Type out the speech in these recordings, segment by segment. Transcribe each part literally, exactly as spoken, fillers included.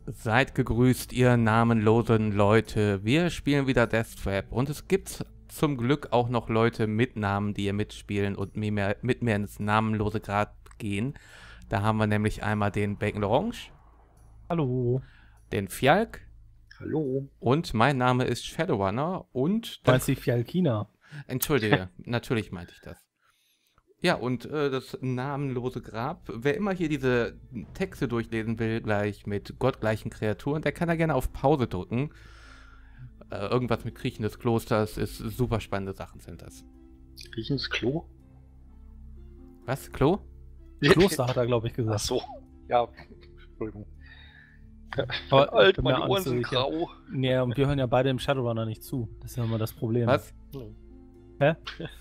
Seid gegrüßt, ihr namenlosen Leute. Wir spielen wieder Death Trap und es gibt zum Glück auch noch Leute mit Namen, die hier mitspielen und mit mir, mit mir ins namenlose Grab gehen. Da haben wir nämlich einmal den Bacon Orange. Hallo. Den Fjalk. Hallo. Und mein Name ist Shadowrunner und... Du meinst die Fjalkina? Entschuldige, natürlich meinte ich das. Ja, und äh, das namenlose Grab. Wer immer hier diese Texte durchlesen will, gleich mit gottgleichen Kreaturen, der kann da gerne auf Pause drücken. Äh, irgendwas mit Kriechen des Klosters ist super spannende Sachen sind das. Kriechendes Klo? Was? Klo? Kloster hat er, glaube ich, gesagt. Ach so. Ja, Entschuldigung. Aber Alt, ich bin mir meine auch Ohren nicht so sind sicher. grau. Ja, und wir hören ja beide im Shadowrunner nicht zu. Das ist ja immer das Problem. Was? Hä?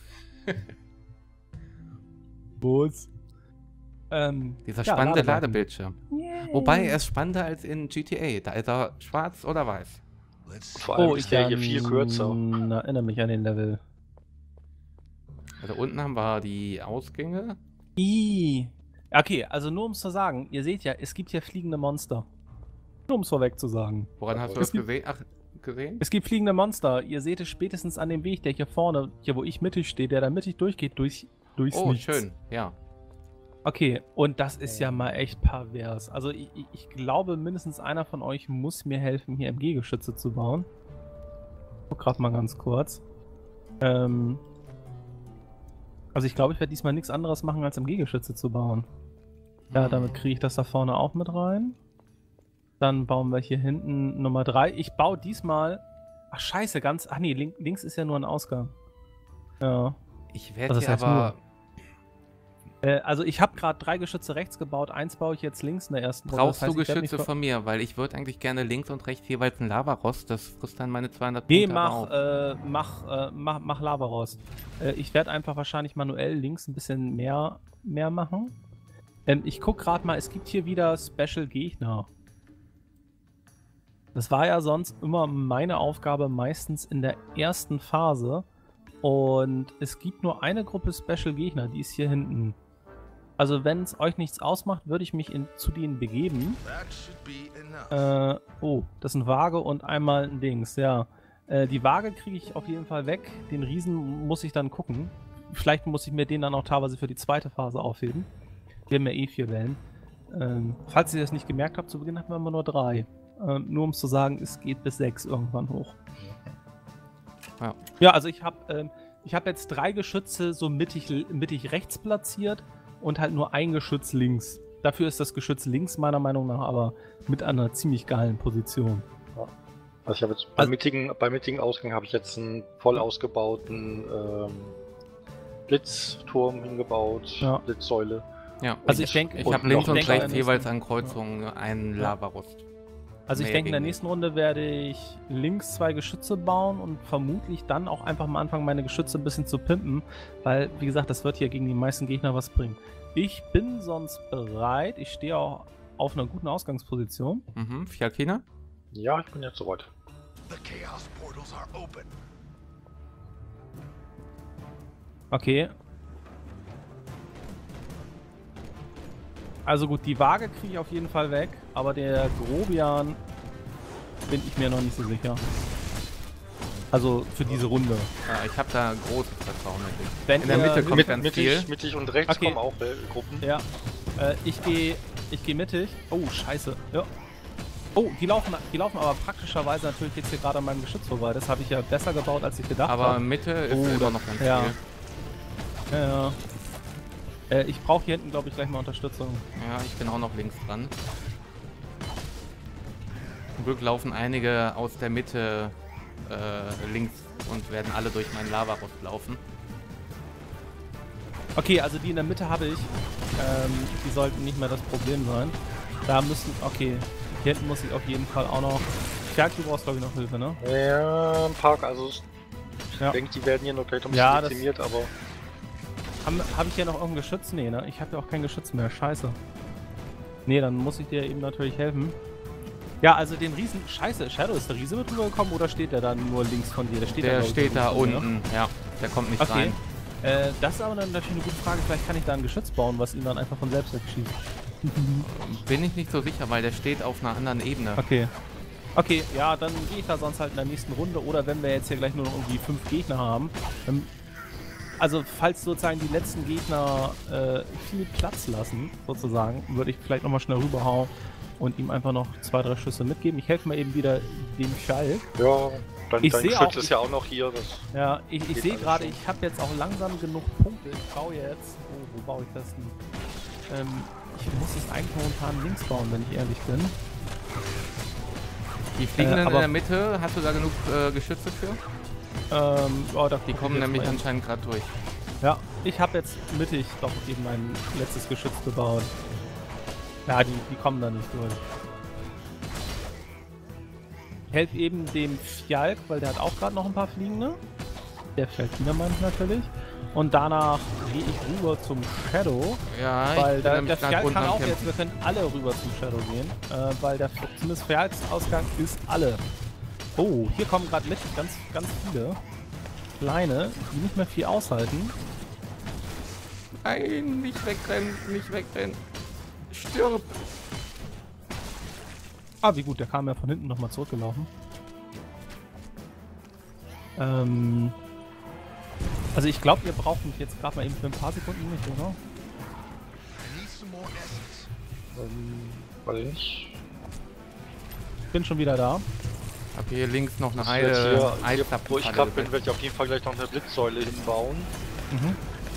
Boots. Ähm, Dieser ja, spannende Ladebalken. Ladebildschirm. Yay. Wobei, er ist spannender als in G T A. Da ist er schwarz oder weiß. Vor allem Oh, ist ich der hier viel kürzer. ähm, erinnere mich an den Level. Also unten haben wir die Ausgänge. Ih. Okay, also nur um es zu sagen, ihr seht ja, es gibt hier fliegende Monster. Nur um es vorweg zu sagen. Woran Ja, hast du es das gesehen? Ach, gesehen? Es gibt fliegende Monster. Ihr seht es spätestens an dem Weg, der hier vorne, hier wo ich mittig stehe, der da mittig durchgeht, durch, durchs Oh, Nichts. schön, ja. Okay, und das ist ja mal echt pervers. Also ich, ich- ich glaube, mindestens einer von euch muss mir helfen, hier M G-Geschütze zu bauen. Ich guck grad mal ganz kurz. Ähm, also ich glaube, ich werde diesmal nichts anderes machen, als M G-Geschütze zu bauen. Ja, Hm. damit kriege ich das da vorne auch mit rein. Dann bauen wir hier hinten Nummer drei. Ich baue diesmal... Ach scheiße, ganz... Ach nee, link, links ist ja nur ein Ausgang. Ja. Ich werde Was hier heißt aber... Äh, also ich habe gerade drei Geschütze rechts gebaut. Eins baue ich jetzt links in der ersten Runde. Brauchst Das heißt, du ich werd Geschütze nicht- von mir? Weil ich würde eigentlich gerne links und rechts jeweils ein Lavarost. Das frisst dann meine zweihundert Nee, Punkte aber mach, auf. äh, mach, äh, mach, mach Lava raus. Äh, ich werde einfach wahrscheinlich manuell links ein bisschen mehr, mehr machen. Ähm, ich guck gerade mal, es gibt hier wieder Special Gegner. Das war ja sonst immer meine Aufgabe, meistens in der ersten Phase. Und es gibt nur eine Gruppe Special Gegner, die ist hier hinten. Also wenn es euch nichts ausmacht, würde ich mich in, zu denen begeben. Äh, oh, das ist ein Waage und einmal ein Dings, ja. Äh, die Waage kriege ich auf jeden Fall weg. Den Riesen muss ich dann gucken. Vielleicht muss ich mir den dann auch teilweise für die zweite Phase aufheben. Wir haben ja eh vier Wellen. Ähm, falls ihr das nicht gemerkt habt, zu Beginn hatten wir immer nur drei. Ähm, nur um es zu sagen, es geht bis sechs irgendwann hoch. Ja. Ja, also ich habe ähm, ich hab jetzt drei Geschütze so mittig, mittig rechts platziert und halt nur ein Geschütz links. Dafür ist das Geschütz links meiner Meinung nach aber mit einer ziemlich geilen Position. Also ich habe jetzt beim Also- mittigen, beim mittigen Ausgang habe ich jetzt einen voll ausgebauten ähm, Blitzturm hingebaut, Ja. Blitzsäule. Ja. Also Und ich denke, ich und habe noch links und denke, in rechts der jeweils nächsten- an Kreuzungen einen Ja. Lavarost. Also ich Mehr denke, in der gegen nächsten Runde werde ich links zwei Geschütze bauen und vermutlich dann auch einfach mal anfangen, meine Geschütze ein bisschen zu pimpen, weil, wie gesagt, das wird hier gegen die meisten Gegner was bringen. Ich bin sonst bereit. Ich stehe auch auf einer guten Ausgangsposition. Mhm, Fjalkina? Ja, ich bin jetzt soweit. Okay. Also gut, die Waage kriege ich auf jeden Fall weg, aber der Grobian bin ich mir noch nicht so sicher. Also für diese Runde. Ja, ich habe da großes Vertrauen in dich. Wenn In der ihr- Mitte kommt Mit, ganz mittig, viel. mittig und rechts Okay. kommen auch äh, Gruppen. Ja, äh, ich gehe ich geh mittig. Oh, scheiße. Ja. Oh, die laufen, die laufen aber praktischerweise natürlich jetzt hier gerade an meinem Geschütz vorbei. Das habe ich ja besser gebaut, als ich gedacht Aber habe. Mitte ist Oh, immer da- noch ganz ja. viel. Ja, ja. Äh, ich brauche hier hinten, glaube ich, gleich mal Unterstützung. Ja, ich bin auch noch links dran. Zum Glück laufen einige aus der Mitte äh, links und werden alle durch meinen Lavarost laufen. Okay, also die in der Mitte habe ich. Ähm, die sollten nicht mehr das Problem sein. Da müssen. Okay, hier hinten muss ich auf jeden Fall auch noch. Stärk, du brauchst, glaube ich, noch Hilfe, ne? Ja, ein Park, also ich Ja. denke, die werden hier noch gleich ein bisschen Ja, das- dezimiert, aber Habe hab ich hier noch irgendein Geschütz? Nee, ne? Ich habe ja auch kein Geschütz mehr. Scheiße. Nee, dann muss ich dir eben natürlich helfen. Ja, also den Riesen. Scheiße, Shadow, ist der Riese mit rübergekommen oder steht der dann nur links von dir? Der steht, Der glaub ich, steht da links von dir, ne? unten, ja. Der kommt nicht Okay. rein. Äh, das ist aber dann natürlich eine gute Frage. Vielleicht kann ich da ein Geschütz bauen, was ihn dann einfach von selbst wegschießt. Bin ich nicht so sicher, weil der steht auf einer anderen Ebene. Okay. Okay, ja, dann gehe ich da sonst halt in der nächsten Runde. Oder wenn wir jetzt hier gleich nur noch irgendwie fünf Gegner haben. Dann, also, falls sozusagen die letzten Gegner äh, viel Platz lassen, sozusagen, würde ich vielleicht nochmal schnell rüberhauen und ihm einfach noch zwei, drei Schüsse mitgeben. Ich helfe mal eben wieder dem Schalk. Ja, dein, Ich dein seh Geschütz auch- ist ja auch noch hier. Das Ja, ich, ich Geht sehe alles gerade, schon. ich habe jetzt auch langsam genug Punkte. Ich baue jetzt. Oh, wo baue ich das denn? Ähm, ich muss es eigentlich momentan links bauen, wenn ich ehrlich bin. Die Fliegenden Äh, in aber- der Mitte, hast du da genug äh, Geschütze für? Ähm, oh, da Die guck kommen ich jetzt nämlich mal eben. anscheinend gerade durch. Ja, ich habe jetzt mittig doch eben mein letztes Geschütz gebaut. Ja, die, die kommen da nicht durch. Ich helfe eben dem Fjalk, weil der hat auch gerade noch ein paar Fliegende. Der Felkiner meine ich natürlich. Und danach gehe ich rüber zum Shadow, Ja, weil ich der, bin der nämlich gerade Fjalk unten kann am auch jetzt, Kämpfen. wir können alle rüber zum Shadow gehen, äh, weil der zumindest Fjalks Ausgang ist alle. Oh, hier kommen gerade mit ganz, ganz viele kleine, die nicht mehr viel aushalten. Nein, nicht wegrennen, nicht wegrennen. Stirb! Ah, wie gut, der kam ja von hinten nochmal zurückgelaufen. Ähm. Also ich glaube, ihr braucht mich jetzt gerade mal eben für ein paar Sekunden nicht, oder? ähm, weiß ich nicht. Ich bin schon wieder da. Hab hier links noch eine Ich werd Eide, hier, hier, wo ich Eiszapfenfalle gerade bin, gesetzt. werde ich auf jeden Fall gleich noch eine Blitzsäule hinbauen. Mhm.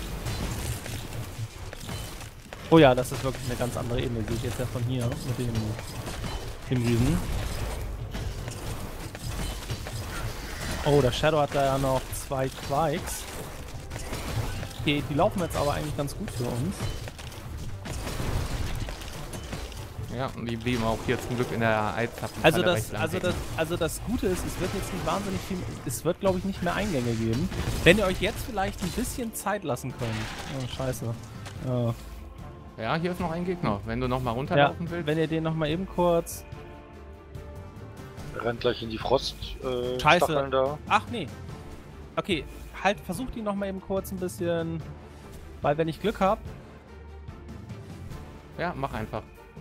Oh ja, das ist wirklich eine ganz andere Ebene. Sehe ich jetzt ja von hier mit dem, dem Riesen. Oh, der Shadow hat da ja noch zwei Quikes. Okay, die laufen jetzt aber eigentlich ganz gut für uns. Ja, und die blieben auch hier zum Glück in der Eiszapfenfalle Also das, recht lang also, hängen. das, also das Gute ist, es wird jetzt nicht wahnsinnig viel, es wird glaube ich nicht mehr Eingänge geben. Wenn ihr euch jetzt vielleicht ein bisschen Zeit lassen könnt. Oh, scheiße. Ja. Ja, hier ist noch ein Gegner. Wenn du noch mal Ja, runterlaufen willst. wenn ihr den nochmal eben kurz... Er rennt gleich in die Frost. Äh, Scheiße. Stacheln da. Ach nee. Okay, halt, versucht ihn nochmal eben kurz ein bisschen... Weil wenn ich Glück habe... Ja, mach einfach.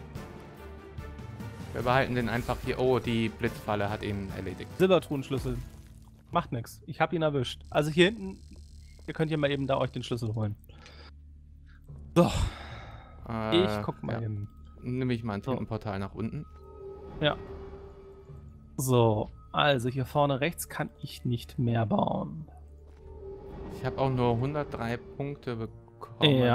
Wir behalten den einfach hier. Oh, die Blitzfalle hat ihn erledigt. Silbertruhenschlüssel. Macht nix. Ich habe ihn erwischt. Also hier hinten... Ihr könnt ja mal eben da euch den Schlüssel holen. So, Äh, ich guck mal ja. eben. Nimm ich mal ein So. Tintenportal nach unten. Ja. So, also hier vorne rechts kann ich nicht mehr bauen. Ich habe auch nur hundertdrei Punkte bekommen. Ja.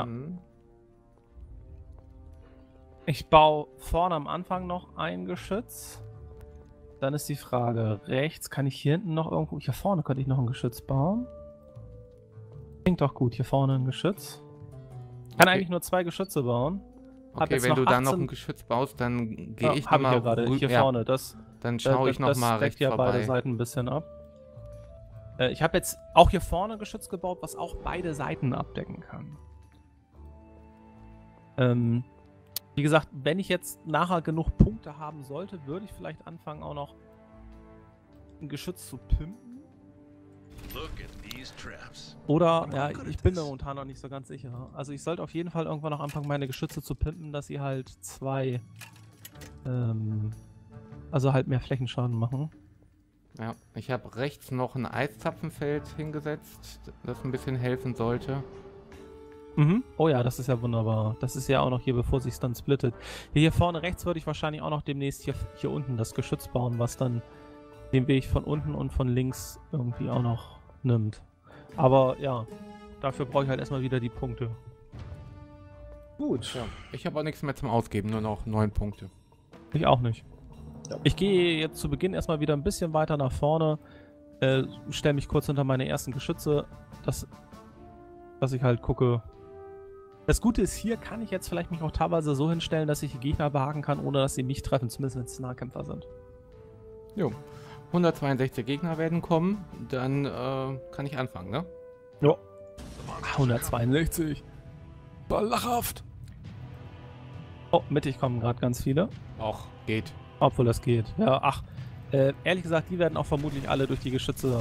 Ich baue vorne am Anfang noch ein Geschütz. Dann ist die Frage, rechts kann ich hier hinten noch irgendwo... Hier vorne könnte ich noch ein Geschütz bauen. Klingt doch gut, hier vorne ein Geschütz. Kann Okay. eigentlich nur zwei Geschütze bauen. Hab Okay, jetzt wenn noch du dann noch achtzehn ein Geschütz baust, dann gehe Ja, ich hab ich ja nochmal gerade, hier ja, vorne. Das, Dann schaue ich das- das nochmal deckt rechts ja beide vorbei. Seiten ein bisschen ab. Äh, ich habe jetzt auch hier vorne ein Geschütz gebaut, was auch beide Seiten abdecken kann. Ähm, wie gesagt, wenn ich jetzt nachher genug Punkte haben sollte, würde ich vielleicht anfangen, auch noch ein Geschütz zu pimpen. Look at these traps. Oder, ja, ich bin mir momentan noch nicht so ganz sicher. Also ich sollte auf jeden Fall irgendwann noch anfangen, meine Geschütze zu pimpen, dass sie halt zwei, ähm, also halt mehr Flächenschaden machen. Ja, ich habe rechts noch ein Eiszapfenfeld hingesetzt, das ein bisschen helfen sollte. Mhm. Oh ja, das ist ja wunderbar. Das ist ja auch noch hier, bevor sich dann splittet. Hier, hier vorne rechts würde ich wahrscheinlich auch noch demnächst hier, hier unten das Geschütz bauen, was dann den Weg von unten und von links irgendwie auch noch nimmt. Aber ja, dafür brauche ich halt erstmal wieder die Punkte. Gut. Ja, ich habe auch nichts mehr zum Ausgeben, nur noch neun Punkte. Ich auch nicht. Ja. Ich gehe jetzt zu Beginn erstmal wieder ein bisschen weiter nach vorne, äh, stelle mich kurz hinter meine ersten Geschütze, dass, dass ich halt gucke. Das Gute ist, hier kann ich jetzt vielleicht mich auch teilweise so hinstellen, dass ich die Gegner behaken kann, ohne dass sie mich treffen, zumindest wenn es Nahkämpfer sind. Jo. hundertzweiundsechzig Gegner werden kommen, dann äh, kann ich anfangen, ne? Ja. hundertzweiundsechzig. Ballachhaft. Oh, mittig kommen gerade ganz viele. Och, geht. Obwohl das geht. Ja, ach. Äh, ehrlich gesagt, die werden auch vermutlich alle durch die Geschütze.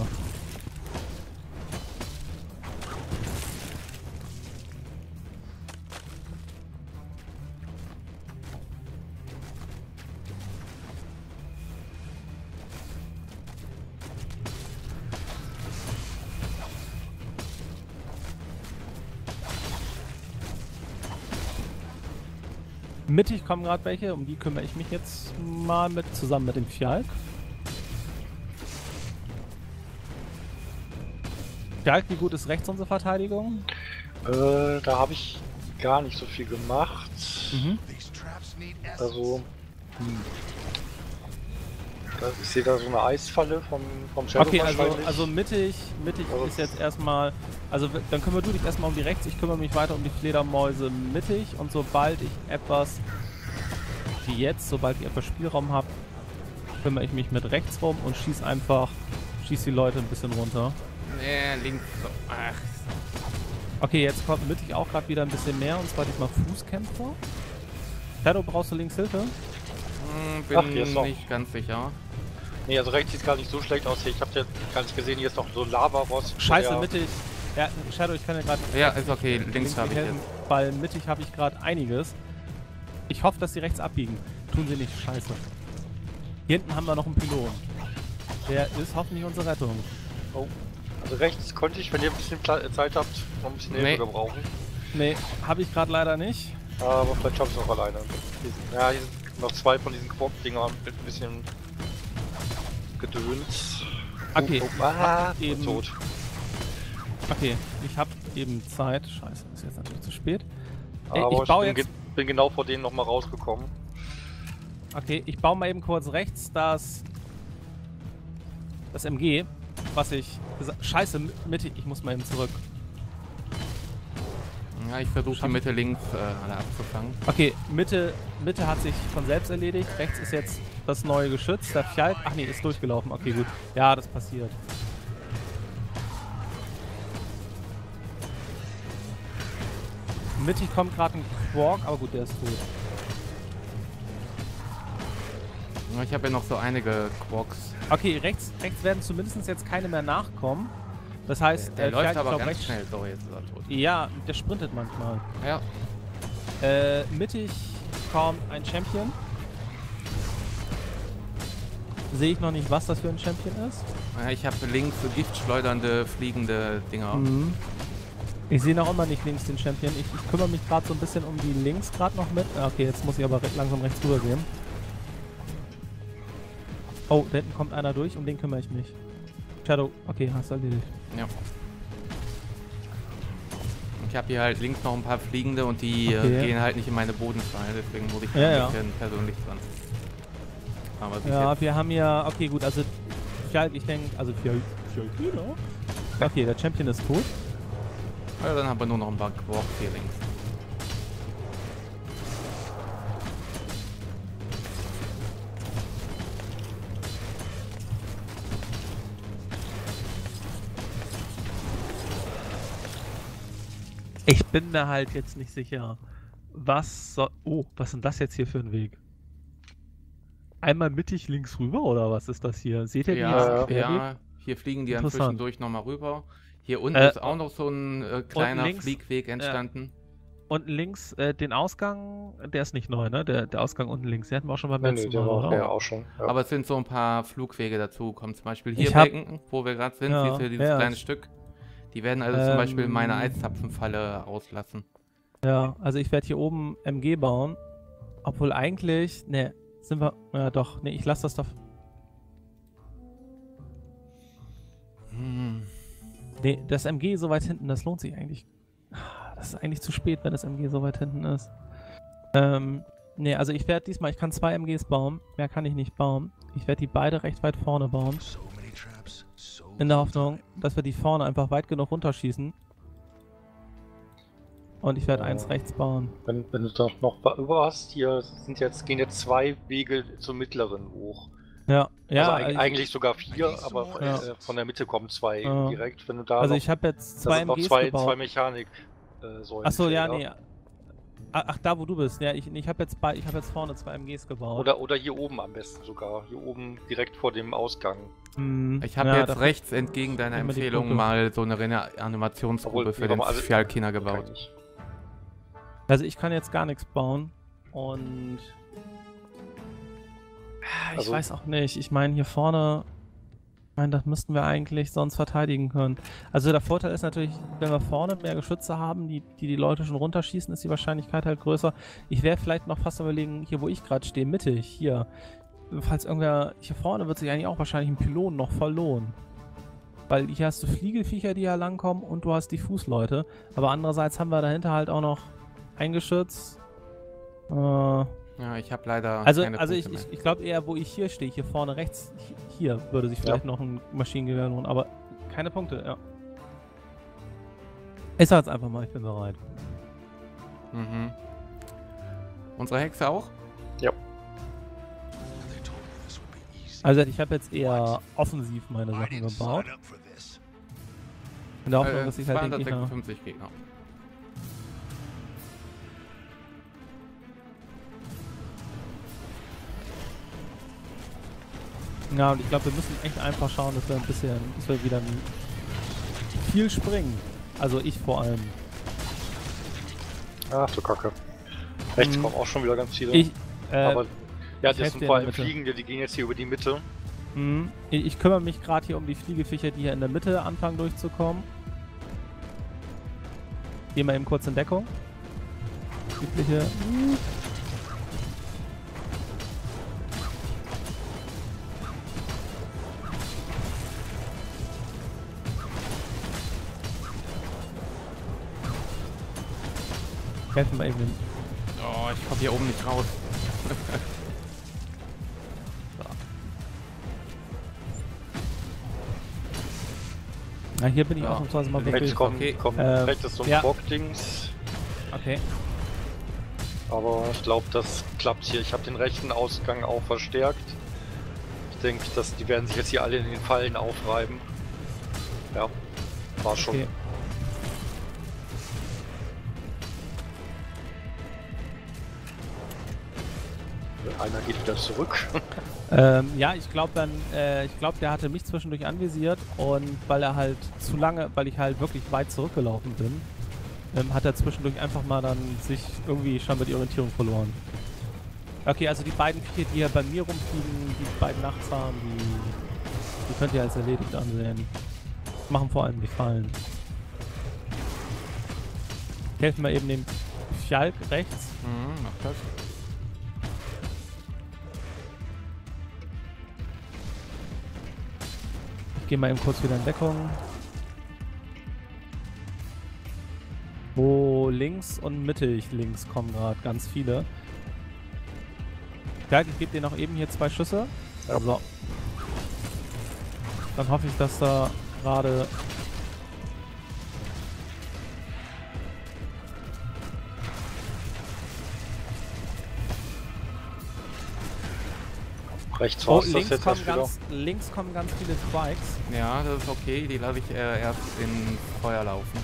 Mittig kommen gerade welche, um die kümmere ich mich jetzt mal mit, zusammen mit dem Fjalk. Fjalk, wie gut ist rechts unsere Verteidigung? Äh, da habe ich gar nicht so viel gemacht. Mhm. These traps need Also, hm. Da, ich sehe da so eine Eisfalle vom, vom Shadow Okay, also, wahrscheinlich. also mittig, mittig Also- ist jetzt erstmal, also w- dann kümmere du dich erstmal um die rechts, ich kümmere mich weiter um die Fledermäuse mittig und sobald ich etwas, wie jetzt, sobald ich etwas Spielraum habe, kümmere ich mich mit rechts rum und schieß einfach, schieß die Leute ein bisschen runter. Nee, links. So. Ach. Okay, jetzt kommt mittig auch gerade wieder ein bisschen mehr und zwar diesmal Fußkämpfer. Shadow, brauchst du links Hilfe? Hm, bin Ach, hier ist noch- nicht ganz sicher. Nee, also rechts sieht gar nicht so schlecht aus hier. Ich habe ja gar nicht gesehen, hier ist noch so Lava-Rost. Scheiße, der- mittig. Ja, Shadow, ich kann dir gerade Ja, ist okay. Links habe ich helfen, jetzt. weil mittig habe ich gerade einiges. Ich hoffe, dass sie rechts abbiegen. Tun sie nicht, scheiße. Hier hinten haben wir noch einen Pylon. Der ist hoffentlich unsere Rettung. Oh. Also rechts konnte ich, wenn ihr ein bisschen Pla- Zeit habt, noch ein bisschen Hilfe Nee. gebrauchen. Nee, habe ich gerade leider nicht. Aber vielleicht schaffe ich es noch alleine. Hier sind, ja, hier sind noch zwei von diesen Quark-Dingern mit ein bisschen Gedöns. Okay, Oh, oh, ah, eben- tot. Okay, ich habe eben Zeit. Scheiße, ist jetzt natürlich zu spät. Ey, Aber ich ich, baue bin, jetzt... ge bin genau vor denen nochmal rausgekommen. Okay, ich baue mal eben kurz rechts das... Das M G, was ich... gesa- Scheiße, mittig, ich muss mal eben zurück. Ja, ich versuche die Schaff- Mitte links äh, alle abzufangen. Okay, Mitte, Mitte hat sich von selbst erledigt. Rechts ist jetzt das neue Geschütz. Der Fjalk... Ach nee, ist durchgelaufen. Okay, gut. Ja, das passiert. Mittig kommt gerade ein Quark, aber gut, der ist tot. Ja, ich habe ja noch so einige Quarks. Okay, rechts, rechts werden zumindest jetzt keine mehr nachkommen. Das heißt, Der äh, läuft Fjalk, ich aber glaub, ganz rechts- schnell. So, jetzt ist er tot. Ja, der sprintet manchmal. Ja, Äh, mittig kommt ein Champion. Sehe ich noch nicht, was das für ein Champion ist. Ja, ich habe links so giftschleudernde, fliegende Dinger. Mhm. Ich sehe noch immer nicht links den Champion. Ich, ich kümmere mich gerade so ein bisschen um die links gerade noch mit. Ah, okay, jetzt muss ich aber re langsam rechts rüber gehen. Oh, da hinten kommt einer durch, um den kümmere ich mich. Shadow, okay, hast du erledigt. Ja. Ich habe hier halt links noch ein paar fliegende und die Okay. äh, gehen halt nicht in meine Bodenfalle, deswegen muss ich da Ja, ein ja. bisschen persönlich dran. Aber bis Ja, jetzt, wir haben ja, okay, gut, also Fjalk, ich denke, also Fjalk, Fjalk, okay, der Champion ist tot. ja, dann haben wir nur noch ein paar Quarks hier links. Ich bin mir halt jetzt nicht sicher, was soll... Oh, was ist denn das jetzt hier für ein Weg? Einmal mittig links rüber oder was ist das hier? Seht ihr Ja, diesen Querweg? ja, hier fliegen die dann Interessant. zwischendurch nochmal rüber. Hier unten Äh, ist auch noch so ein äh, kleiner links- Fliegweg entstanden. Unten links, äh, den Ausgang, der ist nicht neu, ne? Der, der Ausgang unten links, den hatten wir auch schon beim Nee, letzten nee, der Mal, war oder? ja auch schon. Ja. Aber es sind so ein paar Flugwege dazu gekommen. Zum Beispiel hier Ich hab- Becken, wo wir gerade sind, Ja, siehst du dieses ja. kleine Stück. Die werden also zum Beispiel meine Ähm, Eiszapfenfalle auslassen. Ja, also ich werde hier oben M G bauen. Obwohl eigentlich, ne, sind wir, ja doch, ne, ich lasse das doch, Hm. ne, das M G so weit hinten, das lohnt sich eigentlich. Das ist eigentlich zu spät, wenn das M G so weit hinten ist. Ähm, ne, also ich werde diesmal, ich kann zwei M Gs bauen, mehr kann ich nicht bauen. Ich werde die beide recht weit vorne bauen. So many traps, so In der little Hoffnung, time. dass wir die vorne einfach weit genug runterschießen. Und ich werde Ja. eins rechts bauen. Wenn, wenn du doch noch wa- über hast, hier sind jetzt, gehen jetzt zwei Wege zum mittleren hoch. Ja, ja. also eig ich- eigentlich sogar vier, aber von, Ja. äh, von der Mitte kommen zwei Ja. direkt. Wenn du da also noch, ich habe jetzt da zwei sind noch M Gs zwei, gebaut. zwei Mechanik äh, Säulen. Achso, ja, nee. Ach, ach, da wo du bist. Ja, ich, ich habe jetzt bei, ich habe jetzt vorne zwei M Gs gebaut. Oder, oder hier oben am besten sogar. Hier oben direkt vor dem Ausgang. Hm, Ich habe ja, jetzt dafür- rechts entgegen deiner immer die Empfehlung Punkte. mal so eine Reanimationsgrube Obwohl, für ja, den aber also- Fjalkiner gebaut. Kann ich. Also ich kann jetzt gar nichts bauen. Und Ah, ich Also- weiß auch nicht. Ich meine hier vorne. Nein, das müssten wir eigentlich sonst verteidigen können. Also der Vorteil ist natürlich, wenn wir vorne mehr Geschütze haben, die die, die Leute schon runterschießen, ist die Wahrscheinlichkeit halt größer. Ich wäre vielleicht noch fast am Überlegen, hier wo ich gerade stehe, mittig, hier. Falls irgendwer, hier vorne wird sich eigentlich auch wahrscheinlich ein Pylon noch voll lohnen. Weil hier hast du Fliegelviecher, die ja langkommen und du hast die Fußleute. Aber andererseits haben wir dahinter halt auch noch ein Geschütz. Äh, Ja, ich habe leider also keine also ich, Punkte ich, mehr. ich glaube eher, wo ich hier stehe, hier vorne rechts, hier würde sich vielleicht Ja. noch ein Maschinengewehr lohnen. Aber keine Punkte, ja. Ich sag jetzt einfach mal, ich bin bereit. Mhm. Unsere Hexe auch? Ja. They told me this would be easy. Also ich habe jetzt eher offensiv meine I Sachen didn't gebaut. sign up for this. In der Hoffnung, Äh, dass ich halt den Gegner... zweihundertsechsundfünfzig Gegner. Ja, und ich glaube, wir müssen echt einfach schauen, dass wir ein bisschen, dass wir wieder ein viel springen. Also ich vor allem. Ach du Kacke. Rechts Mhm. kommen auch schon wieder ganz viele. Ich, äh, Aber ja, ich das helf sind dir vor in der allem Mitte. Fliegende, die gehen jetzt hier über die Mitte. mh, ich, ich kümmere mich gerade hier um die Fliegeviecher, die hier in der Mitte anfangen durchzukommen. Gehen wir eben kurz in Deckung. Übliche. Helfen wir eben den. Oh, ich komme hier oben nicht raus. Na, hier bin ich Ja. ausnahmsweise mal Rechts wirklich. kommt, okay. kommt Äh, rechts ist so ein ja. Bockdings. Okay. Aber ich glaube, das klappt hier. Ich habe den rechten Ausgang auch verstärkt. Ich denke, dass die werden sich jetzt hier alle in den Fallen aufreiben. Ja, war schon. Okay. Einer geht wieder zurück. Ähm, ja, ich glaube dann, äh, ich glaube, der hatte mich zwischendurch anvisiert und weil er halt zu lange, weil ich halt wirklich weit zurückgelaufen bin, ähm, hat er zwischendurch einfach mal dann sich irgendwie scheinbar die Orientierung verloren. Okay, also die beiden Viecher, die hier bei mir rumfliegen, die beiden Nachtsahn, die, die könnt ihr als erledigt ansehen. Machen vor allem die Fallen. Helfen wir eben dem Fjalk rechts. Mhm, mach das. Ich gehe mal eben kurz wieder in Deckung. Wo links und mittig links kommen gerade ganz viele. Ja, ich gebe dir noch eben hier zwei Schüsse. Ja. So. Dann hoffe ich, dass da gerade... Rechts Oh, war es das links jetzt kommen, erst wieder. ganz, links kommen ganz viele Spikes. Ja, das ist okay. Die lasse ich äh, erst in Feuer laufen.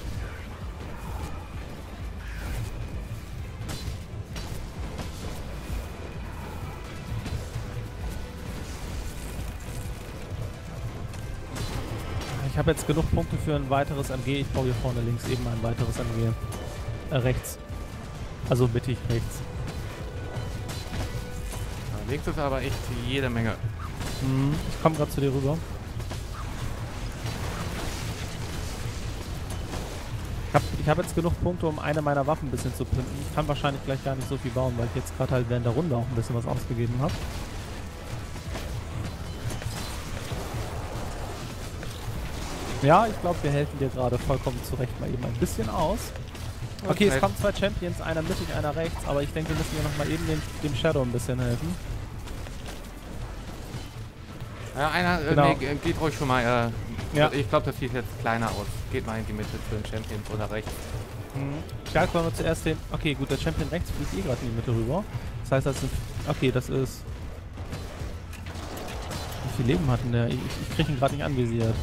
Ich habe jetzt genug Punkte für ein weiteres M G. Ich baue hier vorne links eben ein weiteres M G. Äh, rechts. Also mittig rechts. Ja, links ist aber echt jede Menge. Mhm. Ich komme gerade zu dir rüber. Ich habe ich hab jetzt genug Punkte, um eine meiner Waffen ein bisschen zu pimpen. Ich kann wahrscheinlich gleich gar nicht so viel bauen, weil ich jetzt gerade halt während der Runde auch ein bisschen was ausgegeben habe. Ja, ich glaube, wir helfen dir gerade vollkommen zurecht mal eben ein bisschen aus. Okay, es Okay. kommen zwei Champions, einer mittig, einer rechts, aber ich denke, wir müssen hier nochmal eben dem, dem Shadow ein bisschen helfen. Ja, einer, äh, Genau. nee, ge- geht ruhig schon mal. Äh, Ja. Ich glaube, das sieht jetzt kleiner aus. Geht mal in die Mitte zu den Champions oder rechts. Mhm. Stark wollen wir zuerst den... Okay, gut, der Champion rechts fliegt eh gerade in die Mitte rüber. Das heißt, das sind... Okay, das ist... Wie viel Leben hat denn der? Ich, ich krieg ihn gerade nicht anvisiert.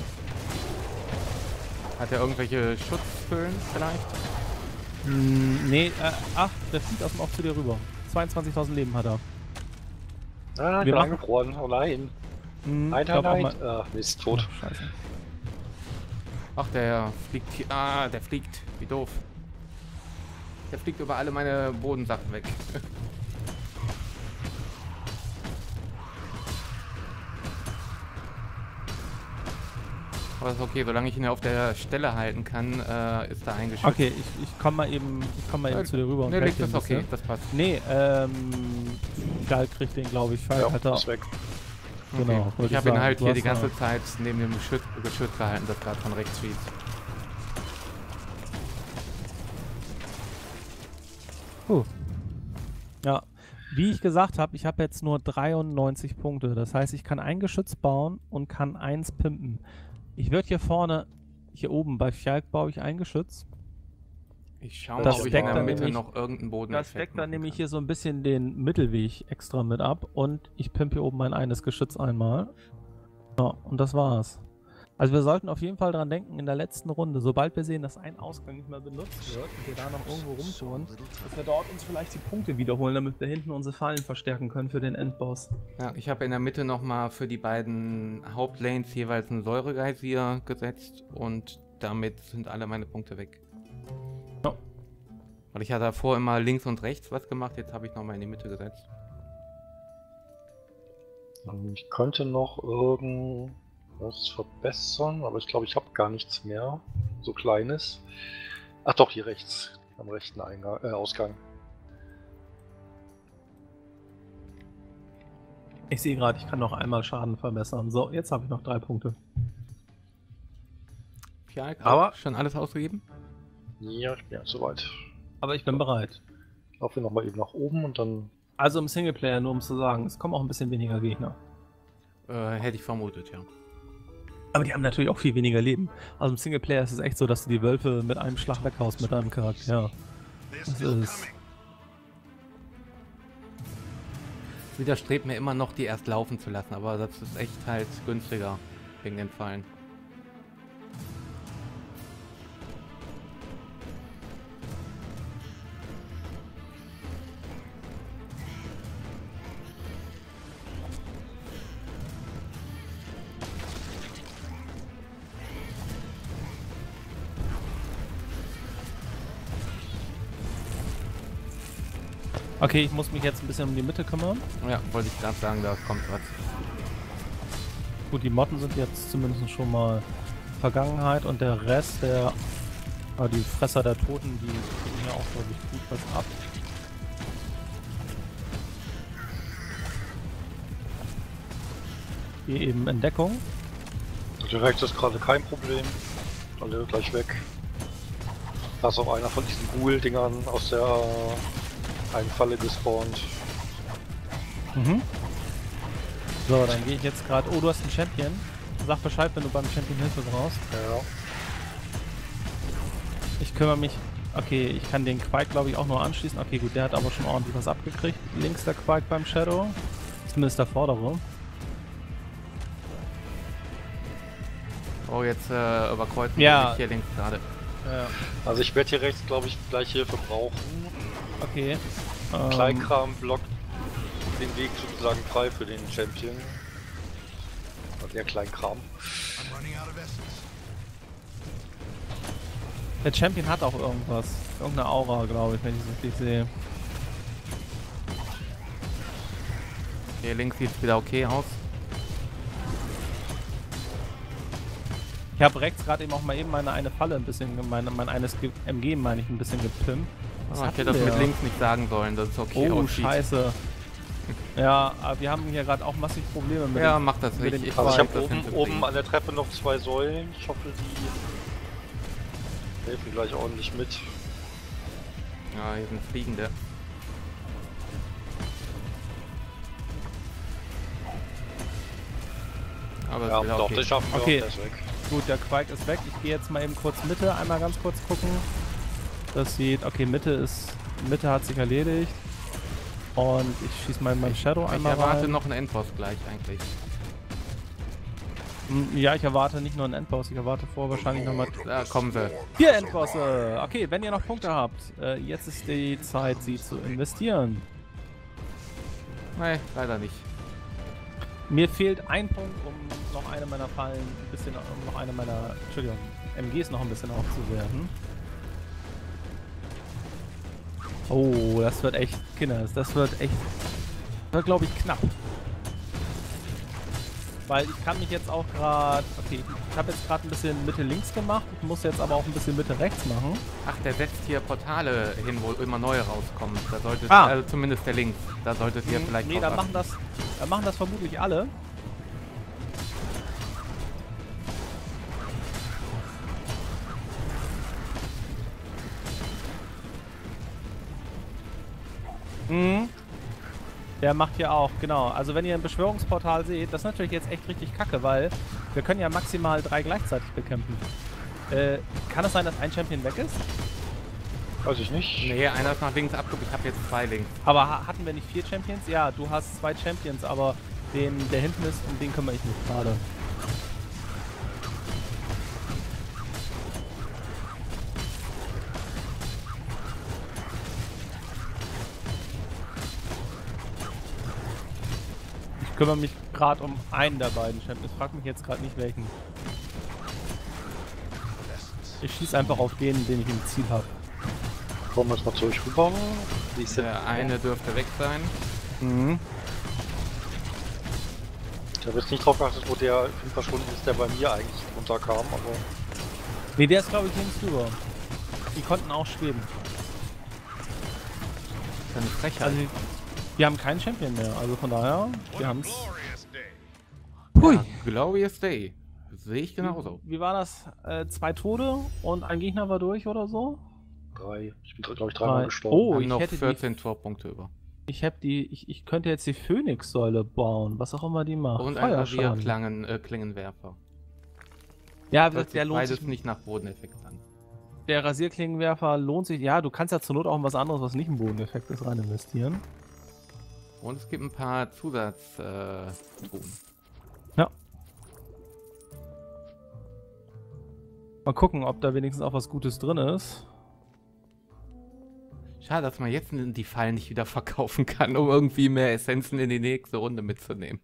Hat er irgendwelche Schutzhüllen vielleicht? Hm, nee, äh, ach, der fliegt aus dem Off zu dir rüber. zweiundzwanzigtausend Leben hat er. Ah, ich Wir bin machen- angefroren. Oh nein. Hm, Nein, ich glaub nein, auch nein. mal- Ah, Mist, tot. Ach, scheiße. Ach, der fliegt hier. Ah, der fliegt. Wie doof. Der fliegt über alle meine Bodensachen weg. Aber ist okay, solange ich ihn auf der Stelle halten kann, äh, ist da eingeschützt. Okay, ich, ich komm mal eben, ich komm mal eben Ja, zu dir rüber und Nee, helf liegt dir das ein okay, bisschen. das passt. Nee, ähm, Gal kriegt den, glaube ich, Fall Ja, hat er. ist weg. Genau, Okay. wollte Ich ich habe ihn sagen, halt du hier hast die ganze da- Zeit neben dem Geschütz, Geschütz gehalten, das gerade von rechts schießt. Puh. Ja, wie ich gesagt habe, ich habe jetzt nur dreiundneunzig Punkte. Das heißt, ich kann ein Geschütz bauen und kann eins pimpen. Ich würde hier vorne, hier oben bei Fjalk baue ich ein Geschütz. Ich schaue mal, Das ob ich in deckt der dann Mitte nämlich- noch irgendeinen Boden Das deckt dann nämlich hier so ein bisschen den Mittelweg extra mit ab und ich pimpe hier oben mein eines Geschütz einmal. Ja, und das war's. Also wir sollten auf jeden Fall dran denken, in der letzten Runde, sobald wir sehen, dass ein Ausgang nicht mehr benutzt wird und wir da noch irgendwo rumtouren, dass wir dort uns vielleicht die Punkte wiederholen, damit wir hinten unsere Fallen verstärken können für den Endboss. Ja, ich habe in der Mitte nochmal für die beiden Hauptlanes jeweils einen Säuregeysir gesetzt und damit sind alle meine Punkte weg. Ja. Weil ich hatte davor immer links und rechts was gemacht, jetzt habe ich nochmal in die Mitte gesetzt. Ich könnte noch irgendwas verbessern, aber ich glaube, ich habe gar nichts mehr. So kleines. Ach doch, hier rechts. Am rechten Eingang, äh, Ausgang. Ich sehe gerade, ich kann noch einmal Schaden verbessern. So, jetzt habe ich noch drei Punkte. Ja, Aber- schon alles ausgegeben? Ja, ich bin ja soweit. Aber ich bin bereit. Laufen wir nochmal eben nach oben und dann. Also im Singleplayer, nur um zu sagen, es kommen auch ein bisschen weniger Gegner. Äh, hätte ich vermutet, ja. Aber die haben natürlich auch viel weniger Leben. Also im Singleplayer ist es echt so, dass du die Wölfe mit einem Schlag weghaust mit deinem Charakter. Das ist... Widerstrebt mir immer noch, die erst laufen zu lassen, aber das ist echt halt günstiger wegen den Fallen. Okay, ich muss mich jetzt ein bisschen um die Mitte kümmern. Ja, wollte ich gerade sagen, da kommt was. Gut, die Motten sind jetzt zumindest schon mal Vergangenheit und der Rest, der... Ah, die Fresser der Toten, die kriegen hier auch, glaube ich, gut was ab. Hier eben Entdeckung. Direkt ist gerade kein Problem. Alle gleich weg. Da ist auch einer von diesen Ghoul-Dingern aus der einen Falle gespawnt. Mhm. So, dann gehe ich jetzt gerade... Oh, du hast einen Champion. Sag Bescheid, wenn du beim Champion Hilfe brauchst. Ja. Ich kümmere mich... Okay, ich kann den Quake, glaube ich, auch nur anschließen. Okay, gut, der hat aber schon ordentlich was abgekriegt. Links der Quake beim Shadow. Zumindest der vordere. Oh, jetzt äh, überkreuzen Ja. wir sich hier links gerade. Ja. Also ich werde hier rechts, glaube ich, gleich Hilfe brauchen. Okay. Ähm, Kleinkram blockt den Weg sozusagen frei für den Champion. Also der Kleinkram. I'm running out of essence. der Champion hat auch irgendwas. Irgendeine Aura, glaube ich, wenn ich es richtig sehe. Hier links sieht es wieder okay aus. Ich habe rechts gerade eben auch mal eben meine eine Falle ein bisschen, meine, mein eines Ge- M G meine ich ein bisschen gepimpt. Was Oh, hat ich hätte das denn mit der? links nicht sagen sollen, dass es okay Oh, aussieht. scheiße. Ja, aber wir haben hier gerade auch massiv Probleme mit Ja, dem... mach das mit nicht. den Ich Also ich weiß, habe das oben, hinzukriegen. oben an der Treppe noch zwei Säulen. Ich hoffe, die helfen gleich ordentlich mit. Ja, hier sind Fliegende. Aber es Ja, ist wieder doch, okay. das schaffen wir. Okay. Der ist weg. Gut, der Quake ist weg. Ich gehe jetzt mal eben kurz Mitte, einmal ganz kurz gucken. Das sieht... Okay, Mitte ist... Mitte hat sich erledigt. Und ich schieße mal in meinen Shadow Ich einmal erwarte rein. noch einen Endboss gleich eigentlich. Mm, Ja, ich erwarte nicht nur einen Endboss, ich erwarte vor wahrscheinlich nochmal Da kommen sie. vier Endbosse. Okay, wenn ihr noch Punkte habt, äh, jetzt ist die Zeit, sie zu investieren. Nein, leider nicht. Mir fehlt ein Punkt, um noch eine meiner Fallen, ein bisschen, um noch eine meiner, Entschuldigung, M Gs noch ein bisschen aufzuwerten. Oh, das wird echt, Kinders, das wird echt, wird glaube ich knapp. Weil ich kann mich jetzt auch gerade... Okay, ich habe jetzt gerade ein bisschen Mitte-links gemacht. Ich muss jetzt aber auch ein bisschen Mitte-rechts machen. Ach, der setzt hier Portale hin, wo immer neue rauskommen. Da solltet, Ah. also zumindest der links. Da solltet ihr vielleicht Nee, drauf da achten. machen, das, da machen das vermutlich alle. Mhm. Der macht hier auch, genau. Also wenn ihr ein Beschwörungsportal seht, das ist natürlich jetzt echt richtig kacke, weil wir können ja maximal drei gleichzeitig bekämpfen. Äh, kann es sein, dass ein Champion weg ist? Weiß ich nicht. Nee, einer ist nach links abgeguckt. Ich habe jetzt zwei links. Aber ha- hatten wir nicht vier Champions? Ja, du hast zwei Champions, aber den, der hinten ist, um den kümmere ich mich gerade. Ich kümmere mich gerade um einen der beiden Champions. Frag mich jetzt gerade nicht welchen. Ich schieße einfach auf den, den ich im Ziel habe. Kommen wir jetzt mal zu euch rüber. Wie ist denn Der eine dürfte weg sein. Mhm. Ich habe jetzt nicht drauf geachtet, wo der hin verschwunden ist, der bei mir eigentlich runterkam, aber Ne, der ist glaube ich links rüber. Die konnten auch schweben. Das ist eine Frechheit. Also, wir haben keinen Champion mehr, also von daher, wir haben es. Glorious day. Hui! Ja, Glorious Day. Sehe ich genauso. Wie war das? Äh, zwei Tode und ein Gegner war durch oder so? drei. Ich bin, glaube ich, dreimal Drei. gestorben. Oh, Haben ich noch hätte die- vierzehn Torpunkte über. Ich habe die, ich, ich könnte jetzt die Phönix-Säule bauen, was auch immer die macht. Und ein Feuerschaden. Rasierklangen, äh, Klingenwerfer. Ja, Das der hört sich lohnt beides sich. nicht nach Bodeneffekt an. Der Rasierklingenwerfer lohnt sich. Ja, du kannst ja zur Not auch in was anderes, was nicht ein Bodeneffekt ist, rein investieren. Und es gibt ein paar Zusatztruhen. Äh, Truhen. Ja. Mal gucken, ob da wenigstens auch was Gutes drin ist. Schade, dass man jetzt die Fallen nicht wieder verkaufen kann, um irgendwie mehr Essenzen in die nächste Runde mitzunehmen.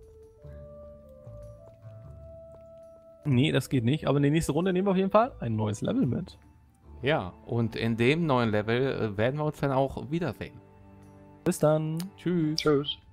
Nee, das geht nicht. Aber in die nächste Runde nehmen wir auf jeden Fall ein neues Level mit. Ja, und in dem neuen Level äh, werden wir uns dann auch wiedersehen. Bis dann. Tschüss. Tschüss.